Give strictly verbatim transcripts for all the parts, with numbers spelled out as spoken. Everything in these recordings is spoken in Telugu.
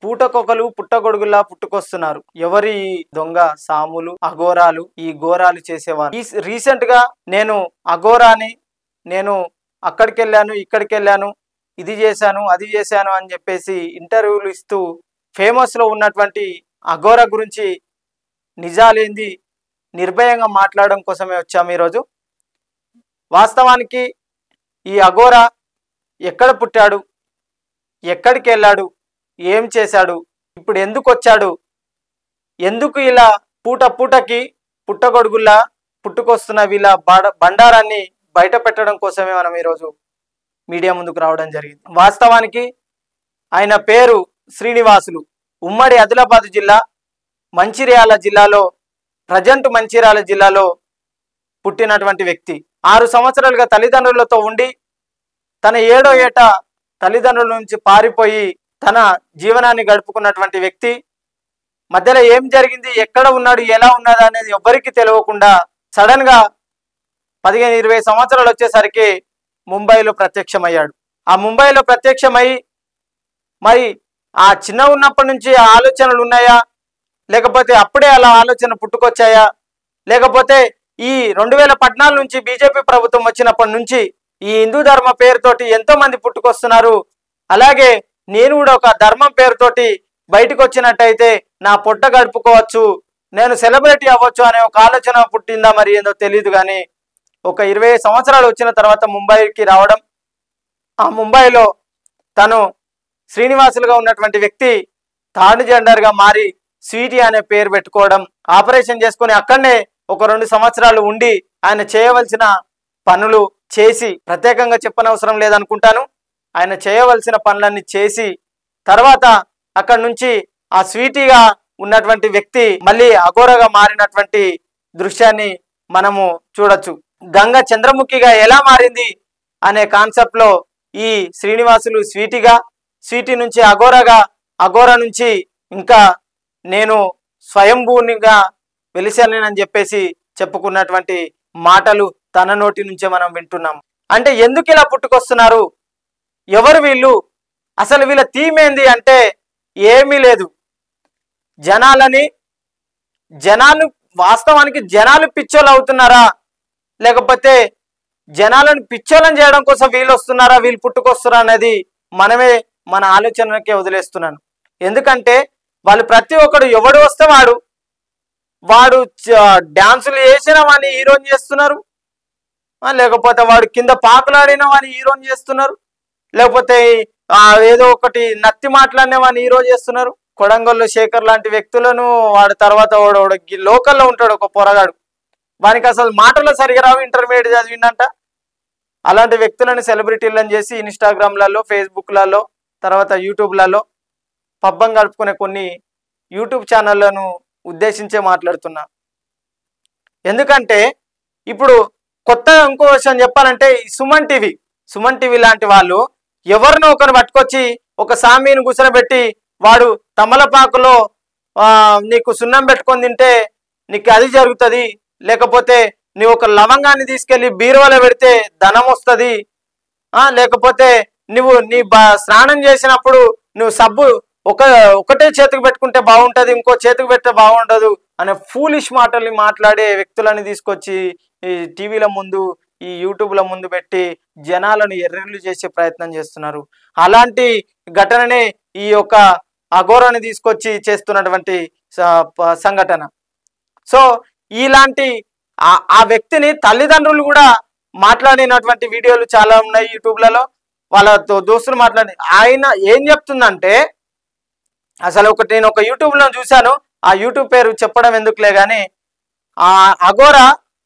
పూటకొకలు పుట్టగొడుగులా పుట్టుకొస్తున్నారు. ఎవరి దొంగ సాములు, అఘోరాలు, ఈ ఘోరాలు చేసేవారు. ఈ రీసెంట్ గా నేను అఘోరాని, నేను అక్కడికి వెళ్ళాను, ఇక్కడికి వెళ్ళాను, ఇది చేశాను, అది చేశాను అని చెప్పేసి ఇంటర్వ్యూలు ఇస్తూ ఫేమస్ లో ఉన్నటువంటి అఘోరా గురించి నిజాలేంది నిర్భయంగా మాట్లాడడం కోసమే వచ్చాము ఈరోజు. వాస్తవానికి ఈ అఘోరా ఎక్కడ పుట్టాడు, ఎక్కడికి వెళ్ళాడు, ఏం చేశాడు, ఇప్పుడు ఎందుకు వచ్చాడు, ఎందుకు ఇలా పూట పూటకి పుట్టగొడుగుల్లా పుట్టుకొస్తున్న వీళ్ళ బండారాన్ని బయట పెట్టడం కోసమే మనం ఈరోజు మీడియా ముందుకు రావడం జరిగింది. వాస్తవానికి ఆయన పేరు శ్రీనివాసులు. ఉమ్మడి ఆదిలాబాద్ జిల్లా మంచిర్యాల జిల్లాలో ప్రజెంట్ మంచిర్యాల జిల్లాలో పుట్టినటువంటి వ్యక్తి. ఆరు సంవత్సరాలుగా తల్లిదండ్రులతో ఉండి తన ఏడో ఏట తల్లిదండ్రుల నుంచి పారిపోయి తన జీవనాన్ని గడుపుకున్నటువంటి వ్యక్తి. మధ్యలో ఏం జరిగింది, ఎక్కడ ఉన్నాడు, ఎలా ఉన్నాడు అనేది ఎవ్వరికి తెలియకుండా సడన్ గా పదిహేను ఇరవై సంవత్సరాలు వచ్చేసరికి ముంబైలో ప్రత్యక్షమయ్యాడు. ఆ ముంబైలో ప్రత్యక్షమై మరి ఆ చిన్న ఉన్నప్పటి నుంచి ఆ ఆలోచనలు ఉన్నాయా, లేకపోతే అప్పుడే అలా ఆలోచన పుట్టుకొచ్చాయా, లేకపోతే ఈ రెండు వేల పద్నాలుగు నుంచి బీజేపీ ప్రభుత్వం వచ్చినప్పటి నుంచి ఈ హిందూ ధర్మ పేరుతోటి ఎంతో మంది పుట్టుకొస్తున్నారు, అలాగే నేను కూడా ఒక ధర్మం పేరుతోటి బయటకు వచ్చినట్టయితే నా పొట్ట గడుపుకోవచ్చు, నేను సెలబ్రిటీ అవ్వచ్చు అనే ఒక ఆలోచన పుట్టిందా మరి ఏందో తెలియదు. కానీ ఒక ఇరవై సంవత్సరాలు వచ్చిన తర్వాత ముంబైకి రావడం, ఆ ముంబైలో తను శ్రీనివాసులుగా ఉన్నటువంటి వ్యక్తి థర్డ్ జెండర్గా మారి స్వీటీ అనే పేరు పెట్టుకోవడం, ఆపరేషన్ చేసుకుని అక్కడనే ఒక రెండు సంవత్సరాలు ఉండి ఆయన చేయవలసిన పనులు చేసి, ప్రత్యేకంగా చెప్పనవసరం లేదనుకుంటాను, ఆయన చేయవలసిన పనులన్నీ చేసి తర్వాత అక్కడి నుంచి ఆ స్వీటీగా ఉన్నటువంటి వ్యక్తి మళ్ళీ అఘోరగా మారినటువంటి దృశ్యాన్ని మనము చూడొచ్చు. గంగ చంద్రముఖిగా ఎలా మారింది అనే కాన్సెప్ట్ లో ఈ శ్రీనివాసులు స్వీటీగా, స్వీటీ నుంచి అఘోరగా, అఘోర నుంచి ఇంకా నేను స్వయంభూనిగా వెలిశానని చెప్పేసి చెప్పుకున్నటువంటి మాటలు తన నోటి నుంచే మనం వింటున్నాం. అంటే ఎందుకు ఇలా పుట్టుకొస్తున్నారు, ఎవరు వీళ్ళు, అసలు వీళ్ళ థీమ్ ఏంది అంటే ఏమీ లేదు. జనాలని జనాలు వాస్తవానికి జనాలు పిచ్చోళ్ళు అవుతున్నారా, లేకపోతే జనాలను పిచ్చోళ్ళని చేయడం కోసం వీళ్ళు వస్తున్నారా, వీళ్ళు పుట్టుకొస్తున్నారా అనేది మనమే మన ఆలోచనకే వదిలేస్తున్నాను. ఎందుకంటే వాళ్ళు ప్రతి ఒక్కడు ఎవడు వస్తే వాడు వాడు డ్యాన్సులు వేసిన వాడిని హీరోని చేస్తున్నారు, లేకపోతే వాడు కింద పాకులాడిన వాడిని హీరోని చేస్తున్నారు, లేకపోతే ఏదో ఒకటి నత్తి మాట్లాడిన వాడిని హీరో చేస్తున్నారు. కొడంగల్లో శేఖర్ లాంటి వ్యక్తులను వాడు తర్వాత వాడు లోకల్లో ఉంటాడు ఒక పొరగాడు, వానికి అసలు మాటలు సరిగా రావు, ఇంటర్మీడియట్ చదివిందంట. అలాంటి వ్యక్తులను సెలబ్రిటీలను చేసి ఇన్స్టాగ్రామ్లలో, ఫేస్బుక్లలో, తర్వాత యూట్యూబ్లలో పబ్బం గడుపుకునే కొన్ని యూట్యూబ్ ఛానళ్లను ఉద్దేశించే మాట్లాడుతున్నా. ఎందుకంటే ఇప్పుడు కొత్తగా ఇంకో విషయం చెప్పాలంటే సుమన్ టీవీ సుమన్ టీవీ లాంటి వాళ్ళు ఎవరినో ఒకరు పట్టుకొచ్చి ఒక సామీని కూర్చోబెట్టి వాడు తమలపాకులో నీకు సున్నం పెట్టుకొని తింటే నీకు అది జరుగుతుంది, లేకపోతే నువ్వు ఒక లవంగాన్ని తీసుకెళ్లి బీరువాలో పెడితే ధనం వస్తుంది, లేకపోతే నువ్వు నీ స్నానం చేసినప్పుడు నువ్వు సబ్బు ఒక ఒకటే చేతికి పెట్టుకుంటే బాగుంటుంది, ఇంకో చేతికి పెడితే బాగుండదు అనే ఫూలిష్ మాటల్ని మాట్లాడే వ్యక్తులని తీసుకొచ్చి ఈ టీవీల ముందు, ఈ యూట్యూబ్ల ముందు పెట్టి జనాలను ఎర్రెర్లు చేసే ప్రయత్నం చేస్తున్నారు. అలాంటి ఘటననే ఈ యొక్క అఘోరాన్ని తీసుకొచ్చి చేస్తున్నటువంటి సంఘటన. సో ఇలాంటి ఆ వ్యక్తిని తల్లిదండ్రులు కూడా మాట్లాడినటువంటి వీడియోలు చాలా ఉన్నాయి యూట్యూబ్లలో, వాళ్ళ దోస్తులు మాట్లాడి. ఆయన ఏం చెప్తుందంటే, అసలు ఒకటి నేను ఒక యూట్యూబ్లో చూశాను, ఆ యూట్యూబ్ పేరు చెప్పడం ఎందుకులే కానీ, ఆ అఘోరా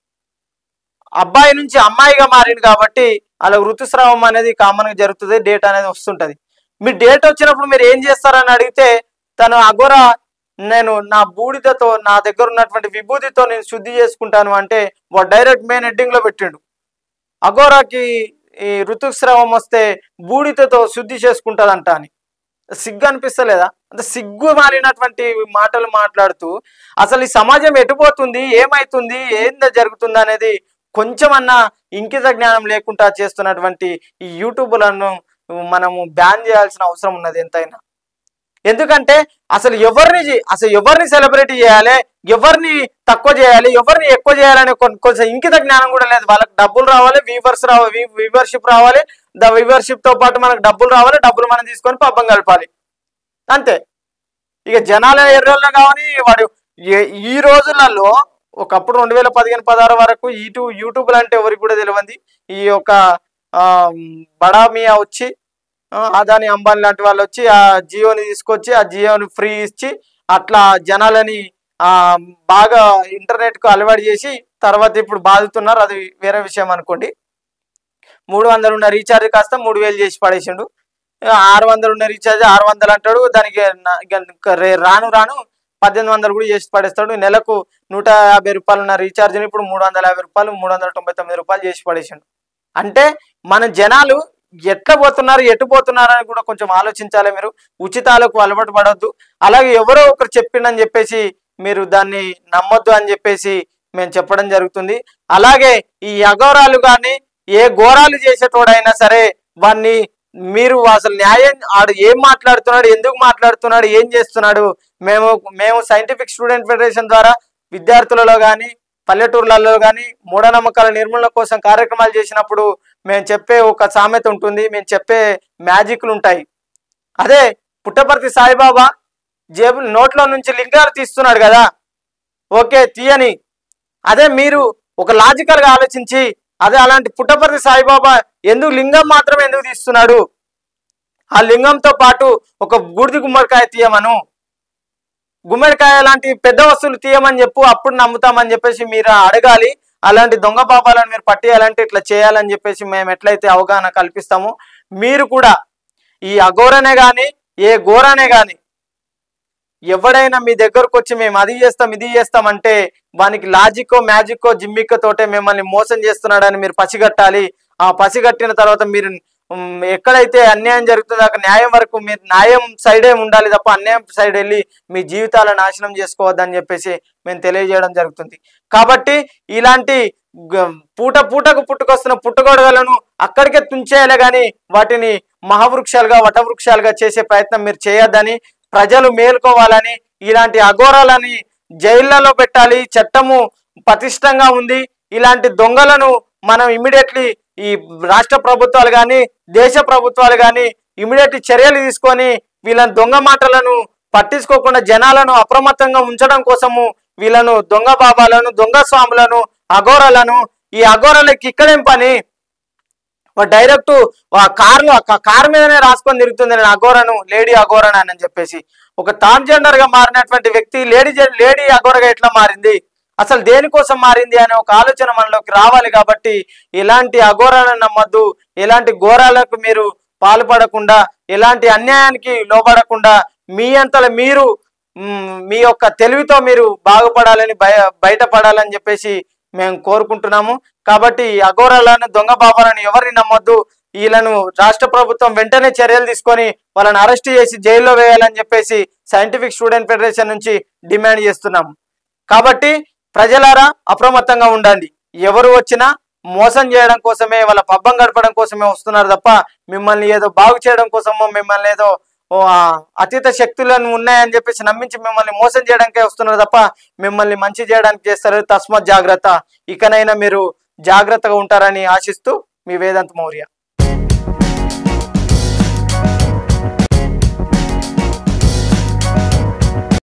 అబ్బాయి నుంచి అమ్మాయిగా మారింది కాబట్టి అలా ఋతుస్రావం అనేది కామన్గా జరుగుతుంది, డేట్ అనేది వస్తుంటుంది. మీ డేట్ వచ్చినప్పుడు మీరు ఏం చేస్తారని అడిగితే తను అఘోరా నేను నా బూడిదతో, నా దగ్గర ఉన్నటువంటి విభూతితో నేను శుద్ధి చేసుకుంటాను అంటే వాడు డైరెక్ట్ మెయిన్ హెడ్డింగ్లో పెట్టిండు, అఘోరాకి ఈ ఋతుస్రావం వస్తే బూడిదతో శుద్ధి చేసుకుంటుందంట అని. సిగ్గు అనిపిస్తలేదా? అంటే సిగ్గు మారినటువంటి మాటలు మాట్లాడుతూ అసలు ఈ సమాజం ఎటుపోతుంది, ఏమైతుంది, ఏందో జరుగుతుంది అనేది కొంచెమన్నా ఇంకిత జ్ఞానం లేకుండా చేస్తున్నటువంటి ఈ యూట్యూబ్లను మనము బ్యాన్ చేయాల్సిన అవసరం ఉన్నది ఎంతైనా. ఎందుకంటే అసలు ఎవరిని అసలు ఎవరిని సెలబ్రిటీ చేయాలి, ఎవరిని తక్కువ చేయాలి, ఎవరిని ఎక్కువ చేయాలనే కొంచెం ఇంకిత జ్ఞానం కూడా లేదు. వాళ్ళకి డబ్బులు రావాలి, వ్యూవర్స్ రావాలి, వ్యూవర్షిప్ రావాలి, ద వ్యూవర్షిప్ తో పాటు మనకు డబ్బులు రావాలి, డబ్బులు మనం తీసుకొని పబ్బం గడపాలి అంతే. ఇక జనాల ఎర్రల్లో కావని వాడు ఈ రోజులలో ఒకప్పుడు రెండు వేల పదిహేను పదహారు వరకు యూట్యూబ్ యూట్యూబ్లు అంటే ఎవరికి కూడా తెలియంది. ఈ యొక్క బడామియా వచ్చి అదాని అంబానీ లాంటి వాళ్ళు వచ్చి ఆ జియోని తీసుకొచ్చి ఆ జియోని ఫ్రీ ఇచ్చి అట్లా జనాలని ఆ బాగా ఇంటర్నెట్ కు అలవాటు చేసి తర్వాత ఇప్పుడు బాధితున్నారు. అది వేరే విషయం అనుకోండి. మూడు వందలు ఉన్న రీఛార్జ్ కాస్త మూడు వేలు చేసి పడేసిండు. ఆరు వందలు ఉన్న రీఛార్జ్ ఆరు వందలు అంటాడు. దానికి రాను రాను పద్దెనిమిది వందలు కూడా చేసి పడేస్తాడు. నెలకు నూట యాభై రూపాయలు ఉన్న రీఛార్జ్ని ఇప్పుడు మూడు వందల యాభై రూపాయలు మూడు వందల తొంభై తొమ్మిది రూపాయలు చేసి పడేసిండు. అంటే మన జనాలు ఎట్లా పోతున్నారు, ఎటు పోతున్నారు అని కూడా కొంచెం ఆలోచించాలి. మీరు ఉచితాలకు అలవాటు పడవద్దు. అలాగే ఎవరో ఒకరు చెప్పిండని చెప్పేసి మీరు దాన్ని నమ్మొద్దు అని చెప్పేసి మేము చెప్పడం జరుగుతుంది. అలాగే ఈ అఘోరాలు కానీ ఏ ఘోరాలు చేసేటోడైనా సరే వాన్ని మీరు అసలు న్యాయం ఆడు ఏం మాట్లాడుతున్నాడు, ఎందుకు మాట్లాడుతున్నాడు, ఏం చేస్తున్నాడు, మేము మేము సైంటిఫిక్ స్టూడెంట్ ఫెడరేషన్ ద్వారా విద్యార్థులలో కానీ పల్లెటూర్లలో కానీ మూఢనమ్మకాల నిర్మూలన కోసం కార్యక్రమాలు చేసినప్పుడు మేము చెప్పే ఒక సామెత ఉంటుంది, మేము చెప్పే మ్యాజిక్లు ఉంటాయి. అదే పుట్టపర్తి సాయిబాబా జేబు నోట్లో నుంచి లింగాలు తీస్తున్నాడు కదా, ఓకే తీయని. అదే మీరు ఒక లాజికల్గా ఆలోచించి అదే అలాంటి పుట్టపర్తి సాయిబాబా ఎందుకు లింగం మాత్రమే ఎందుకు తీస్తున్నాడు, ఆ లింగంతో పాటు ఒక బూడిద గుమ్మడికాయ తీయమను, గుమ్మడికాయ లాంటి పెద్ద వస్తువులు తీయమని చెప్పు, అప్పుడు నమ్ముతామని చెప్పేసి మీరు అడగాలి. అలాంటి దొంగ పాపాలను మీరు పట్టేయాలంటే ఇట్లా చేయాలని చెప్పేసి మేము ఎట్లయితే అవగాహన కల్పిస్తామో మీరు కూడా ఈ అఘోరనే కానీ ఏ ఘోరనే కానీ ఎవడైనా మీ దగ్గరకు వచ్చి మేము అది చేస్తాం ఇది చేస్తామంటే వానికి లాజిక్కో మ్యాజిక్కో జిమ్మిక్కో తోటే మిమ్మల్ని మోసం చేస్తున్నాడని మీరు పసిగట్టాలి. ఆ పసిగట్టిన తర్వాత మీరు ఎక్కడైతే అన్యాయం జరుగుతుందో అక్కడ న్యాయం వరకు మీరు న్యాయం సైడే ఉండాలి తప్ప అన్యాయం సైడ్ వెళ్ళి మీ జీవితాలను నాశనం చేసుకోవద్దని చెప్పేసి మేము తెలియజేయడం జరుగుతుంది. కాబట్టి ఇలాంటి పూట పూటకు పుట్టుకొస్తున్న పుట్టుగొడవలను అక్కడికే తుంచేయాలి కానీ వాటిని మహావృక్షాలుగా వటవృక్షాలుగా చేసే ప్రయత్నం మీరు చేయొద్దని, ప్రజలు మేల్కోవాలని, ఇలాంటి అఘోరాలని జైళ్లలో పెట్టాలి. చట్టము పటిష్టంగా ఉంది. ఇలాంటి దొంగలను మనం ఇమ్మీడియట్లీ ఈ రాష్ట్ర ప్రభుత్వాలు కానీ దేశ ప్రభుత్వాలు కానీ ఇమ్మీడియట్ చర్యలు తీసుకొని వీళ్ళని దొంగ మాటలను పట్టించుకోకుండా జనాలను అప్రమత్తంగా ఉంచడం కోసము వీళ్ళను దొంగ బాబాలను దొంగ స్వాములను అఘోరాలను ఈ అఘోరాలకి ఇక్కడేం పని, డైరెక్ట్ కార్లో కార్ మీదనే రాసుకొని తిరుగుతుంది నేను అఘోరను లేడీ అఘోరను అని చెప్పేసి. ఒక ట్రాన్స్జెండర్ గా మారినటువంటి వ్యక్తి లేడీ లేడీ అఘోరగా ఎట్లా మారింది, అసలు దేనికోసం మారింది అనే ఒక ఆలోచన మనలోకి రావాలి. కాబట్టి ఇలాంటి అఘోరాలను నమ్మద్దు, ఇలాంటి ఘోరాలకు మీరు పాల్పడకుండా, ఎలాంటి అన్యాయానికి లోబడకుండా మీ అంతలో మీరు మీ యొక్క తెలివితో మీరు బాగుపడాలని బయ బయటపడాలని చెప్పేసి మేము కోరుకుంటున్నాము. కాబట్టి అఘోరాలను దొంగ బాబాలను ఎవరిని నమ్మొద్దు. వీళ్ళను రాష్ట్ర ప్రభుత్వం వెంటనే చర్యలు తీసుకొని వాళ్ళని అరెస్ట్ చేసి జైల్లో వేయాలని చెప్పేసి సైంటిఫిక్ స్టూడెంట్ ఫెడరేషన్ నుంచి డిమాండ్ చేస్తున్నాము. కాబట్టి ప్రజలారా అప్రమత్తంగా ఉండండి. ఎవరు వచ్చినా మోసం చేయడం కోసమే, వాళ్ళ పబ్బం గడపడం కోసమే వస్తున్నారు తప్ప మిమ్మల్ని ఏదో బాగు చేయడం కోసమో మిమ్మల్ని ఏదో అతీత శక్తులను ఉన్నాయని చెప్పేసి నమ్మించి మిమ్మల్ని మోసం చేయడానికే వస్తున్నారు తప్ప మిమ్మల్ని మంచి చేయడానికి చేస్తారు. తస్మాత్ జాగ్రత్త. ఇకనైనా మీరు జాగ్రత్తగా ఉంటారని ఆశిస్తూ మీ వేదాంత్ మౌర్య.